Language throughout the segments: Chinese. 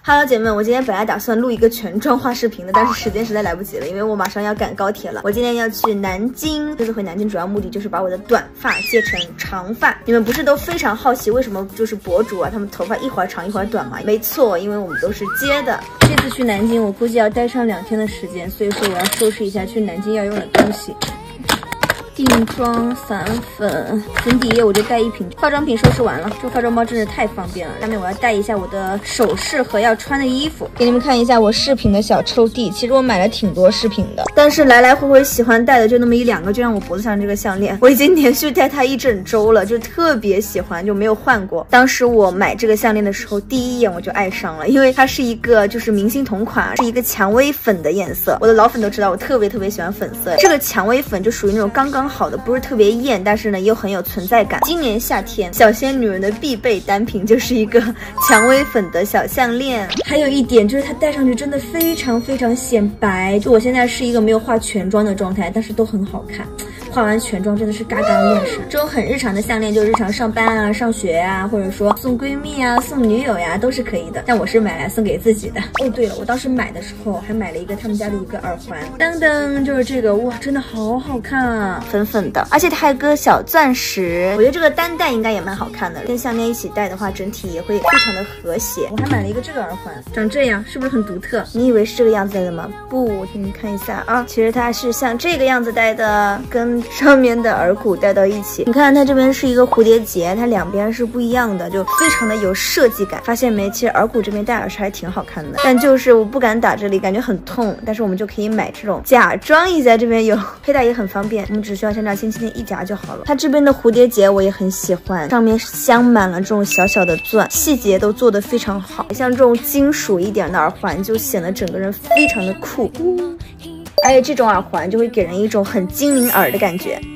Hello， 姐妹们，我今天本来打算录一个全妆化视频的，但是时间实在来不及了，因为我马上要赶高铁了。我今天要去南京，这次回南京主要目的就是把我的短发接成长发。你们不是都非常好奇为什么就是博主啊，他们头发一会儿长一会儿短吗？没错，因为我们都是接的。这次去南京，我估计要待上2天的时间，所以说我要收拾一下去南京要用的东西。 定妆散粉、粉底液我就带1瓶，化妆品收拾完了。这个化妆包真是太方便了。下面我要带一下我的首饰和要穿的衣服，给你们看一下我饰品的小抽屉。其实我买了挺多饰品的，但是来来回回喜欢戴的就那么1、2个，就像我脖子上这个项链，我已经连续戴它1整周了，就特别喜欢，就没有换过。当时我买这个项链的时候，第一眼我就爱上了，因为它是一个就是明星同款，是一个蔷薇粉的颜色。我的老粉都知道，我特别喜欢粉色。这个蔷薇粉就属于那种刚刚好的，不是特别艳，但是呢又很有存在感。今年夏天，小仙女人的必备单品就是一个蔷薇粉的小项链。还有一点就是它戴上去真的非常显白。就我现在是一个没有化全妆的状态，但是都很好看。 化完全妆真的是嘎嘎亮闪。这种很日常的项链，就日常上班啊、上学啊，或者说送闺蜜啊、送女友呀，都是可以的。但我是买来送给自己的。哦，对了，我当时买的时候还买了一个他们家的一个耳环，噔噔，就是这个，哇，真的好好看啊，粉粉的，而且它还有个小钻石。我觉得这个单戴应该也蛮好看的，跟项链一起戴的话，整体也会非常的和谐。我还买了一个这个耳环，长这样，是不是很独特？你以为是这个样子戴的吗？不，我给你们看一下啊，其实它是像这个样子戴的，跟 上面的耳骨戴到一起，你看它这边是一个蝴蝶结，它2边是不一样的，就非常的有设计感。发现没？其实耳骨这边戴耳饰还挺好看的，但就是我不敢打这里，感觉很痛。但是我们就可以买这种假装一下，这边有佩戴也很方便，我们只需要像这样轻轻的一夹就好了。它这边的蝴蝶结我也很喜欢，上面镶满了这种小小的钻，细节都做得非常好。像这种金属一点的耳环，就显得整个人非常的酷。 而且这种耳环就会给人一种很精灵耳的感觉。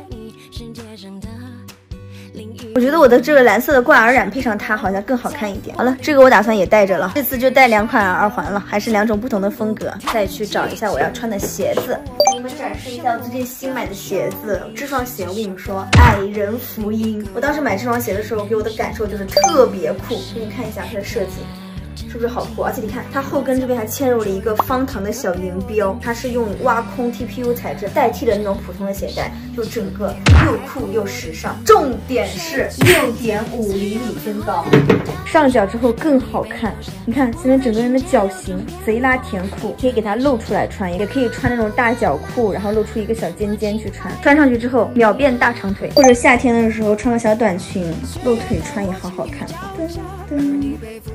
我觉得我的这个蓝色的挂耳染配上它好像更好看一点。好了，这个我打算也带着了，这次就带2款耳环了，还是2种不同的风格。再去找一下我要穿的鞋子，给你们展示一下我最近新买的鞋子。这双鞋我跟你们说，矮人福音。我当时买这双鞋的时候，给我的感受就是特别酷。给你看一下它的设计。 是不是好酷？而且你看，它后跟这边还嵌入了一个方糖的小银标，它是用挖空 TPU 材质代替的那种普通的鞋带，就整个又酷又时尚。重点是6.5厘米增高，上脚之后更好看。你看，现在整个人的脚型贼拉甜酷，可以给它露出来穿，也可以穿那种大脚裤，然后露出一个小尖尖去穿。穿上去之后秒变大长腿，或者夏天的时候穿个小短裙，露腿穿也好好看。噔噔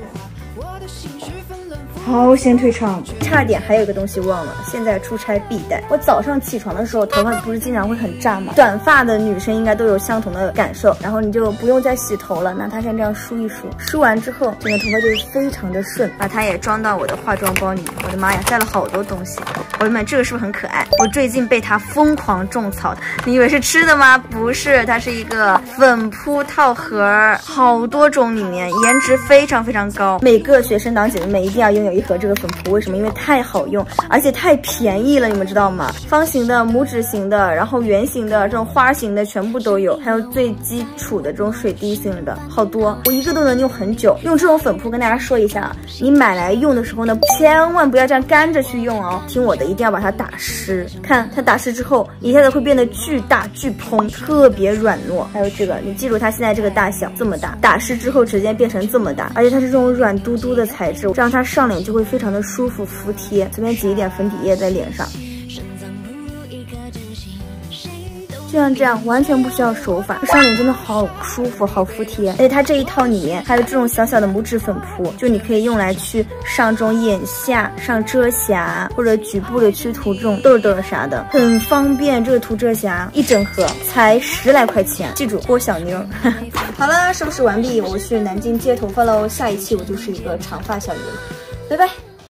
好显腿长，差点还有一个东西忘了，现在出差必带。我早上起床的时候，头发不是经常会很炸吗？短发的女生应该都有相同的感受。然后你就不用再洗头了，拿它像这样梳一梳，梳完之后，整个头发就是非常的顺。把它也装到我的化妆包里面。我的妈呀，带了好多东西！我的妈，这个是不是很可爱？我最近被它疯狂种草，你以为是吃的吗？不是，它是一个粉扑套盒，好多种里面，颜值非常高。每个学生党姐妹们一定要拥有1盒这个粉扑，为什么？因为太好用，而且太便宜了，你们知道吗？方形的、拇指形的，然后圆形的、这种花形的全部都有，还有最基础的这种水滴型的，好多，我一个都能用很久。用这种粉扑跟大家说一下，你买来用的时候呢，千万不要这样干着去用哦，听我的，一定要把它打湿。看它打湿之后，一下子会变得巨大巨蓬，特别软糯。还有这个，你记住它现在这个大小，这么大，打湿之后直接变成这么大，而且它是这种软嘟嘟的材质，这样它上脸就会非常的舒服服帖。随便挤一点粉底液在脸上，就像这样，完全不需要手法，上脸真的好舒服，好服帖。而且它这一套里面还有这种小小的拇指粉扑，就你可以用来去上这种眼下、上遮瑕，或者局部的去涂这种痘痘啥的，很方便。这个涂遮瑕1整盒才10来块钱，记住郭小妞。好了，收拾完毕，我去南京接头发喽。下一期我就是一个长发小鱼了，拜拜。